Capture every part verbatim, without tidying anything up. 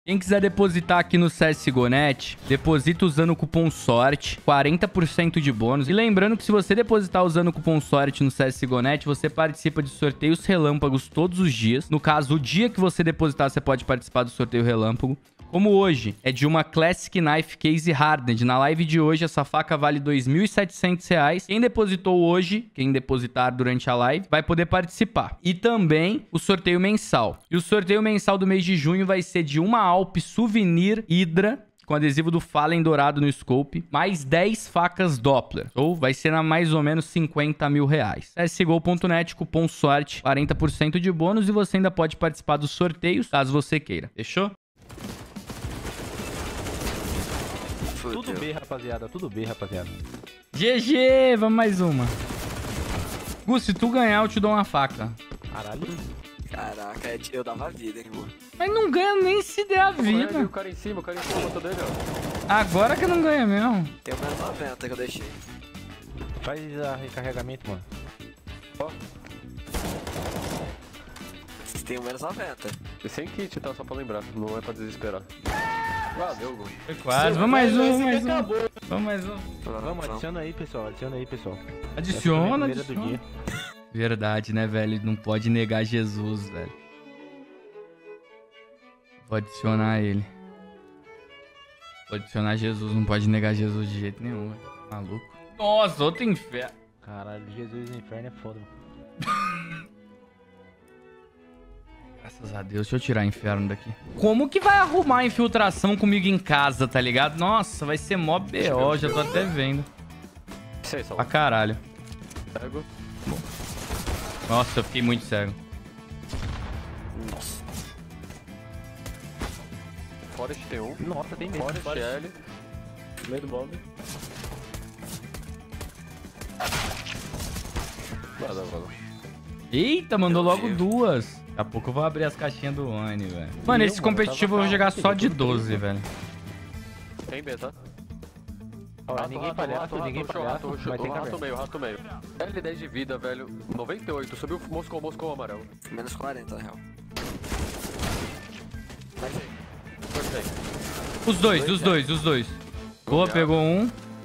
Quem quiser depositar aqui no C S G O Net, deposita usando o cupom SORTE, quarenta por cento de bônus. E lembrando que se você depositar usando o cupom SORTE no C S G O Net, você participa de sorteios relâmpagos todos os dias. No caso, o dia que você depositar, você pode participar do sorteio relâmpago. Como hoje é de uma Classic Knife Case Hardened. Na live de hoje, essa faca vale dois mil e setecentos reais. Quem depositou hoje, quem depositar durante a live, vai poder participar. E também o sorteio mensal. E o sorteio mensal do mês de junho vai ser de uma Alp Souvenir Hydra, com adesivo do Fallen dourado no scope, mais dez facas Doppler. Ou vai ser na mais ou menos cinquenta mil reais. C S G O ponto net, cupom SORTE, quarenta por cento de bônus. E você ainda pode participar dos sorteios, caso você queira. Fechou? Tudo B, rapaziada. Tudo B, rapaziada. G G, vamos mais uma. Gus, se tu ganhar, eu te dou uma faca. Caralho. Caraca, eu dava vida, hein, pô. Mas não ganha nem se der a vida. O cara em cima, o cara em cima, matou dele, ó. Agora que não ganha mesmo. Tem o menos noventa que eu deixei. Faz a recarregamento, mano. Ó. Tem o menos noventa. E sem kit, tá? Só pra lembrar. Não é pra desesperar. Valeu, Gu. Foi quase. Vamos mais um, vamos mais um. Vamos mais um. Vamos, adiciona aí, pessoal. Adiciona aí, pessoal. Adiciona, Essa é a primeira do adiciona. dia. Verdade, né, velho? Não pode negar Jesus, velho. Vou adicionar ele. Vou adicionar Jesus. Não pode negar Jesus de jeito nenhum, velho. Maluco. Nossa, outro inferno. Caralho, Jesus no inferno é foda. Graças a Deus. Deixa eu tirar inferno daqui. Como que vai arrumar a infiltração comigo em casa, tá ligado? Nossa, vai ser mó B O. Já tô até vendo. Sei, só. Pra caralho. Pego. Nossa, eu fiquei muito cego. Nossa. Forest tem um. Nossa, tem mesmo. Forest, L. Meio do bomb. Nada, nada. Eita, mandou Meu logo Deus. duas. Daqui a pouco eu vou abrir as caixinhas do One, velho. Mano, Eu, esse mano, competitivo eu tava vou jogar calmo, só de tudo bem, doze, mano. velho. Tem B, tá? Ó, Rato, ninguém rato, palhaço, rato, ninguém rato, palhaço, rato, mas tem rato caverna. meio, rato meio. L dez de vida, velho. noventa e oito. Subiu Moscou, Moscou amarelo. Menos quarenta, na real. Mas aí. Gostei. Os dois, os dois, os dois. Boa, pegou um.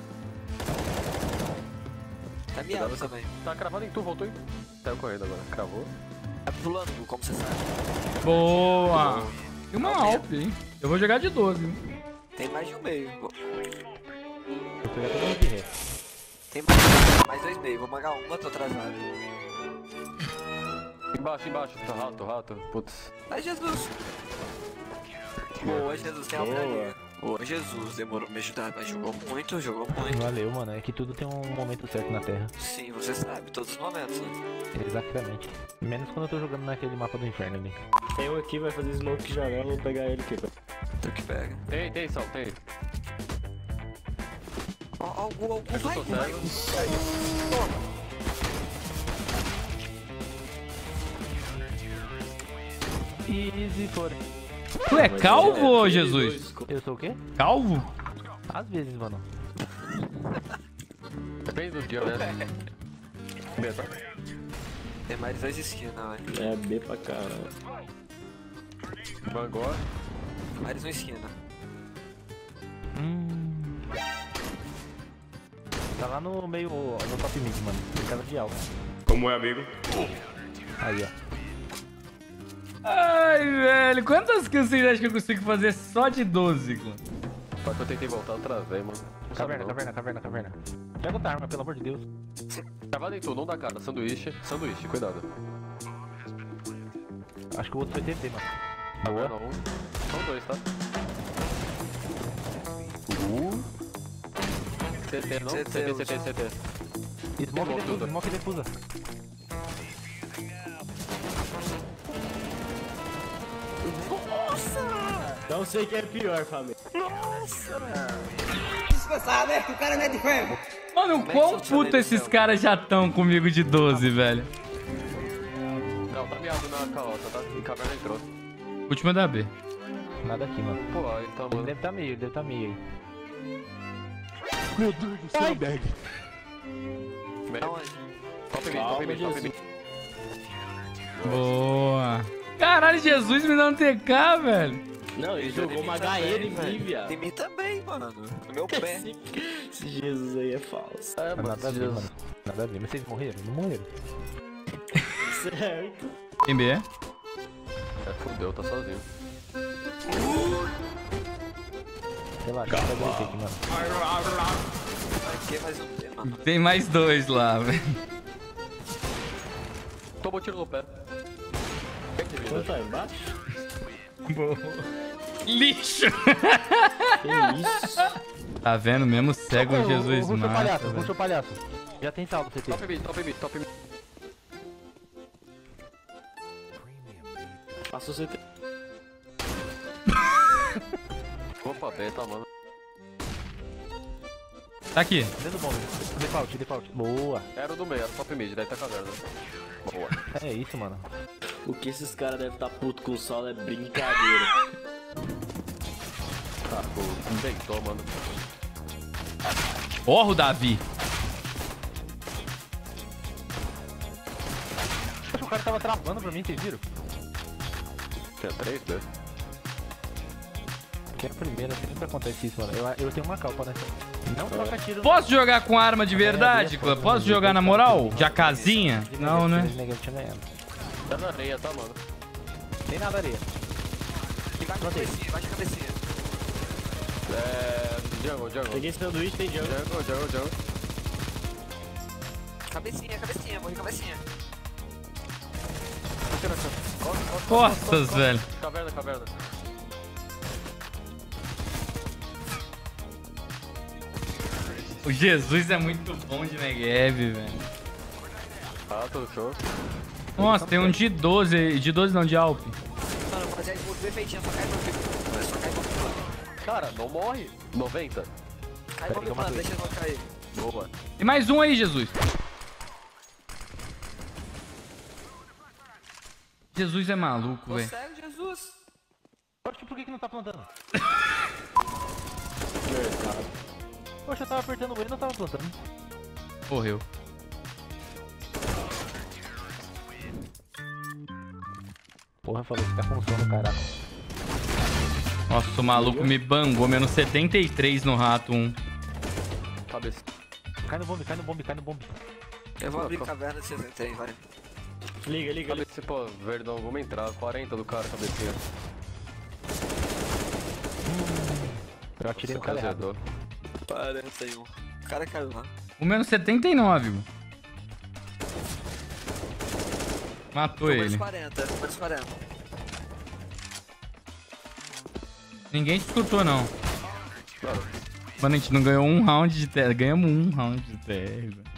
Tá miado também. Tá cravado em tu, voltou em. Saiu correndo agora. Cravou. Tá pulando, como você sabe. Boa. Tem uma Alp. Alp, hein? Eu vou jogar de doze. Tem mais de um meio. Vou- Eu pegar todo mundo de ré. Tem mais, mais dois meio. Vou magar uma, tô atrasado. Embaixo, embaixo. Tá rato, rato. Putz. Ai, Jesus. Boa, Jesus. Tem algo ali. Boa, Jesus. Demorou pra me ajudar, mas jogou muito, jogou muito. Valeu, mano. É que tudo tem um momento certo na Terra. Sim, você sabe. Todos os momentos, né? Exatamente. Menos quando eu tô jogando naquele mapa do inferno ali. Tem um aqui, vai fazer smoke janela, vou pegar ele aqui. Tu que pega. Tem, tem, Sal, tem. Ó, ó, o Gu, ó, o Gu, Eu vai, tô Gu, vai. cego. Easy for. Tu é calvo, ô Jesus? Eu sou o quê? Calvo? Às vezes, mano. Depende do dia, né? B, tá? Tem mais dois skins, não, é. É B pra caramba. Bangor. Mais um skin, né? Hum. Tá lá no meio, no top mid, mano. Em casa de alta. Como é, amigo? Aí, ó. Ai, velho. Quantas kills vocês acham que eu consigo fazer só de doze, mano? Só que eu tentei voltar, eu travei, mano. Não sabe Caverna, não. caverna, caverna, caverna. Pega outra arma, pelo amor de Deus. Cravado em tu, não dá cara. Sanduíche, sanduíche, cuidado. Acho que o outro foi T T, mano. Boa. Não. São dois, tá? Uh. C T, não? C C T, T, C T, C T. Smoke e defusa, smoke e defusa. Não sei o que é pior, família. Mano, é que quão são puto deles, esses então? caras já estão comigo de doze, velho. Não, tá miado na calota, tá? Em caverna entrou. Última da B. Nada aqui, mano. Pô, aí tá, Ele mano. deve tá meio, ele deve tá meio aí. Meu Deus do céu, bag. Meio. Aonde? Top mid, top mid, top mid. Boa. Caralho, Jesus me dá um T K, velho. Não, ele Mijou jogou em uma mim H E em também, mim, velho. viado. Em mim também, mano. No meu pé. Esse, esse Jesus aí é falso. É, mano, nada a ver, Jesus. mano. Nada a ver. Mas vocês morreram? Não morreram. Certo. Tem B? É, fudeu, tá sozinho. Relaxa, vai dar aqui, mano. Vai ter mais um T, mano. Tem mais dois lá, velho. Tomou tiro no pé. Bem de vida. Quanto tá embaixo? Lixo! Que isso? Tá vendo? Mesmo cego Ô, ô, Jesus ô, Russo mata, palhaço, velho. Russo palhaço. Já tem saldo, C T. Top mid, top mid, top mid. Passou C T. Opa, beta, mano. Tá aqui. Dentro do bombe. Default, default. Boa. Era o do meio, era top mid, daí tá caverna. Boa. É isso, mano. O que esses caras devem estar puto com o solo é brincadeira. Tá, pô, deitou, mano. Porra, o Davi. Poxa, o cara tava travando pra mim, vocês viram? Tinha três, né? Que é a primeira, sempre acontece isso, mano. Eu, eu tenho uma calpa, né? Não troca tiro. Posso jogar com arma de verdade, clã? Posso jogar na moral? De casinha? Não, né? Tá na areia, tá, mano? Tem nada areia. E vai de cabecinha, vai de cabecinha. É. Jungle, jungle. Peguei sanduíche, tem jungle. Jungle, jungle, jungle. Cabecinha, cabecinha, morri cabecinha. Costas, velho. Caverna, caverna. O Jesus é muito bom de Negev, velho. Ah, tô show. Nossa, tem um de doze. De doze não, de Alp. Mano, fazer a smoke perfeitinha, só cai no meu. Só cai no meu. Cara, não morre. noventa. Cai Pera no que eu meu, matei. deixa eu não cair. Boa. Tem mais um aí, Jesus. Jesus é maluco, Tô velho. cego, Jesus. Poxa, por que que não tá plantando? Poxa, eu tava apertando o E e não tava plantando. Morreu. Porra, falou que tá com sono, caralho. Nossa, o maluco me bangou. Menos setenta e três no rato, um. Cabeça. Cai no bombe, cai no bombe, cai no bombe. Eu vou abrir caverna de setenta e três, vai. Liga, liga, liga. Cabeça, pô, verdão, vamos entrar. quarenta do cara, cabecinha. Eu atirei no Nossa, cara errado. azedou. quarenta e um. O cara caiu lá. O menos setenta e nove, mano. Matou Menos ele. quarenta, menos quarenta. Ninguém te escutou, não. Mano, a gente não ganhou um round de terra. Ganhamos um round de terra, velho.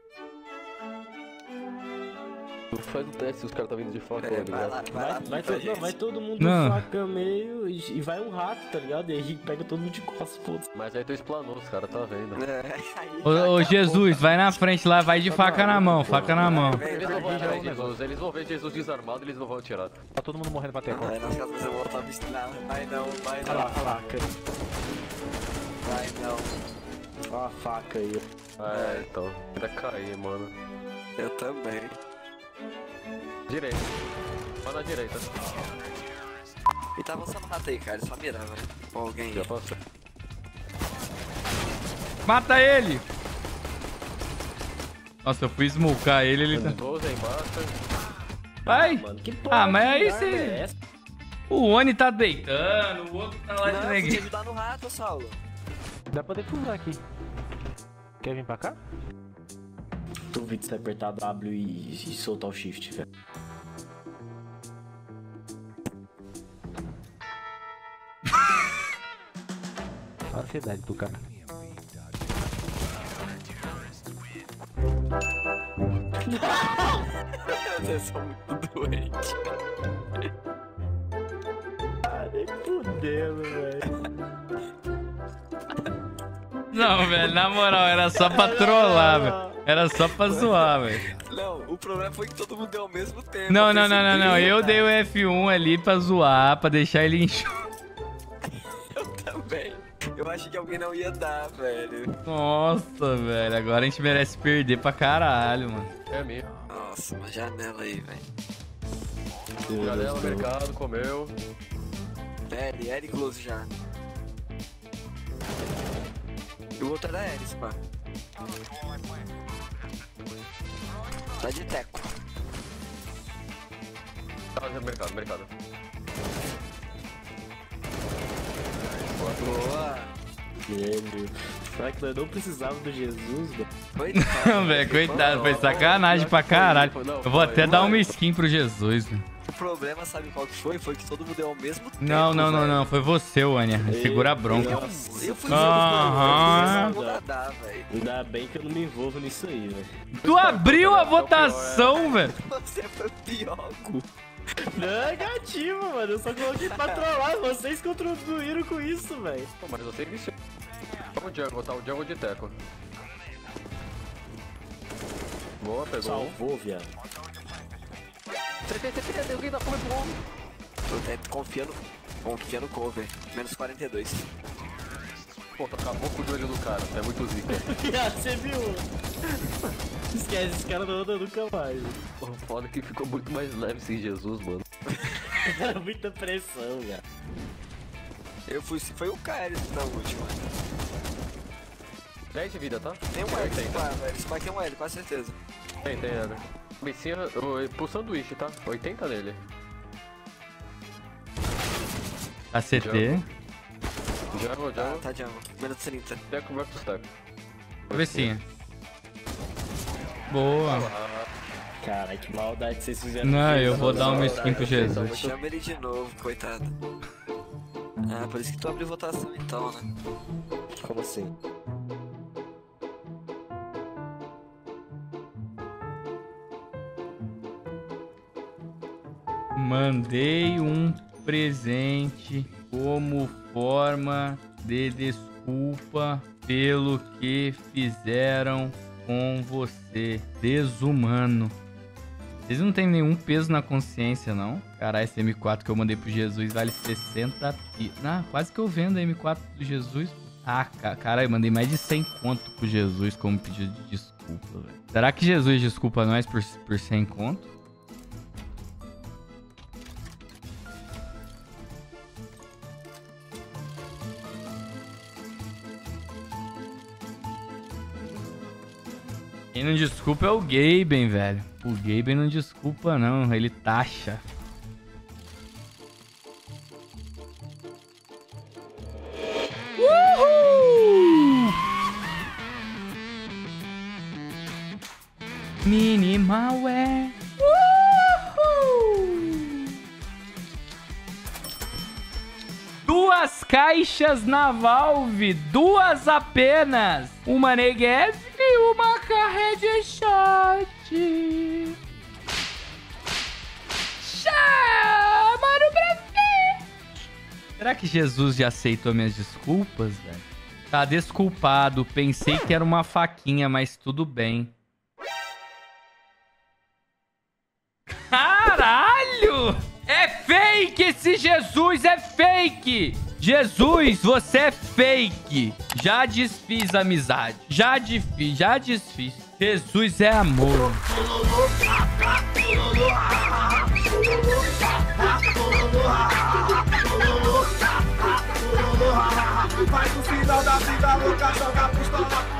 Faz o teste se os caras tá vindo de fora, É, tá vai ligado? lá, vai Vai, lá. vai, pra todo, não, gente. vai todo mundo Não. faca meio e, e vai um rato, tá ligado? E aí pega todo mundo de costas, foda-se. Mas aí tu explanou, os caras tá vendo. É, aí Ô, ô, acabou. Jesus, vai na frente lá, vai de faca na mão, faca na mão. Vem, Eles vai, não vão vai, atirar vai. em Jesus, eles vão ver Jesus desarmado e eles não vão atirar. Tá todo mundo morrendo pra ter Vai nas casas eu vou voltar a me ensinar. Vai não, vai Olha lá, não. a faca. Vai não. Olha a faca aí. É, então. Vai cair, mano. Eu também. Direita. Vai na direita. E tá avançando o rato aí, cara. Só mirar, velho. Ou alguém. Já passou. Mata ele! Nossa, eu fui smocar ele, ele tá... doze aí embaixo. Vai! Mano, que porra Ah, mas de aí arma você... é essa? O Oni tá deitando, o outro tá lá de Não, você neguinho. ajudar no rato, Saulo. Dá pra defusar aqui. Quer vir pra cá? Duvido você apertar W e, e soltar o shift, velho. A ansiedade do cara. Vocês são muito doentes. Ah, nem fudendo, velho. Não, velho, na moral, era só pra trollar, velho. Era só pra zoar, velho. Não, o problema foi que todo mundo deu ao mesmo tempo. Não, eu não, não, não, não. percebi, Eu cara. dei o F um ali pra zoar, pra deixar ele enxuto. Eu também. Eu achei que alguém não ia dar, velho. Nossa, velho. Agora a gente merece perder pra caralho, mano. É minha. Nossa, uma janela aí, velho. Janela, mercado, comeu. L, L close já. E o outro era L, pá. Tá de teco. Tá no mercado, mercado. Boa. Velho. Será que nós não precisávamos do Jesus, mano? Coitado. Velho, coitado, foi sacanagem pra caralho. Eu vou até dar uma skin pro Jesus, velho. O problema, sabe qual que foi? Foi que todo mundo deu ao mesmo tempo. Não, não, não, velho. não. Foi você, Wania. Segura a bronca. Eu, eu fui Aham. jogar, velho. Ainda bem que eu não me envolvo nisso aí, velho. Tu abriu a votação, velho. Você foi o pior. Negativo, mano. Eu só coloquei pra trollar. Vocês contribuíram com isso, velho. Pô, mas você iniciou. O Jungle, tá? O Jungle de teco. Boa, pegou. Salvou, viado. Tem, tem, tem, tem alguém da porra bom. Tô até confiando, confiando no cover. Menos quarenta e dois. Pô, tu acabou com o joelho do cara. É muito zica. Viado, você viu? Esquece, esse cara não anda nunca mais. Pô, foda que ficou muito mais leve sem Jesus, mano. Era muita pressão, cara. Eu fui, foi o K L na última. dez de vida, tá? Tem um L, esse pai, velho. Esse pai tem um L, com certeza. Tem, tem, Ana. Cabecinha, eu- pro sanduíche, tá? oitenta nele. A C T. Jungle, Tá, Jungle. tá jungle. Menos trinta. Teco versus teco. Cabecinha. Boa. Caralho, que maldade que vocês fizeram. Não, com eu isso, vou dar uma mano. skin pro Jesus. Chama ele de novo, coitado. Ah, por isso que tu abriu votação então, né? Como assim? Mandei um presente como forma de desculpa pelo que fizeram com você. Desumano. Vocês não tem nenhum peso na consciência, não? Caralho, esse M quatro que eu mandei pro Jesus vale sessenta pi... Ah, quase que eu vendo a M quatro do Jesus. Ah, ca- caralho, mandei mais de cem conto pro Jesus como pedido de desculpa, velho. Será que Jesus desculpa nós por, por cem conto? Quem não desculpa é o Gaben, velho. O Gaben não desculpa, não. Ele taxa. Uhul! Minimalware. Uhul! Duas caixas na Valve. Duas apenas. Uma Negev e uma carré shot. Chama pra ver. Será que Jesus já aceitou minhas desculpas, velho? Tá desculpado. Pensei que era uma faquinha, mas tudo bem. Caralho! É fake esse Jesus, é fake! Jesus, você é fake! Já desfiz a amizade. Já desfiz, já desfiz. Jesus é amor. Vai no final da vida louca, joga a pistola.